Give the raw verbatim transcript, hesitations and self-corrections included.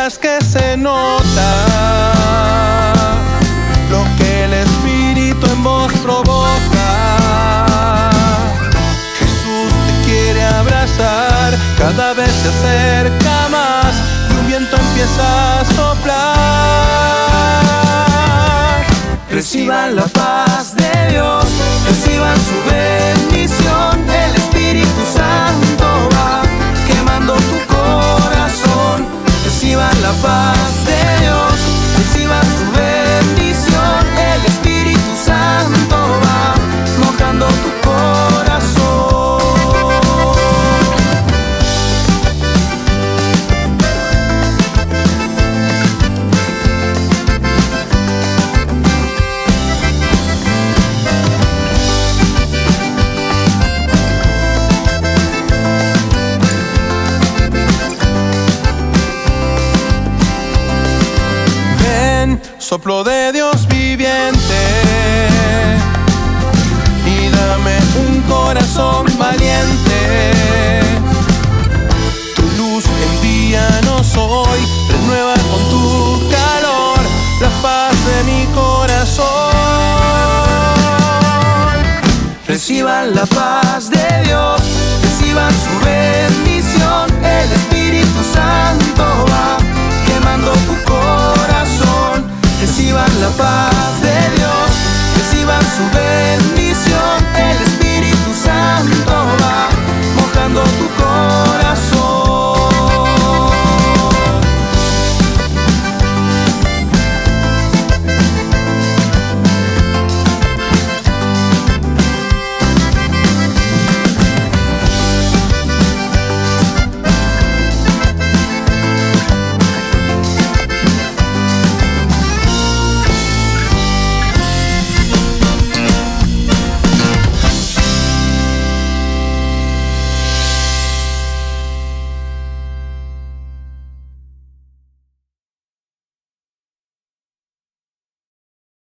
verás que se nota lo que el Espíritu en vos provoca. Jesús te quiere abrazar, cada vez se acerca más y un viento empieza a soplar. Reciban la paz de Dios, reciban su bendición. El Espíritu Santo va quemando tu corazón. Reciban la paz de Dios, reciban su bendición. El Espíritu Santo va mojando tu corazón. Soplo de Dios viviente, y dame un corazón valiente. Tu luz envíanos hoy, renueva con tu calor la paz de mi corazón. Reciban la paz de Dios, reciban su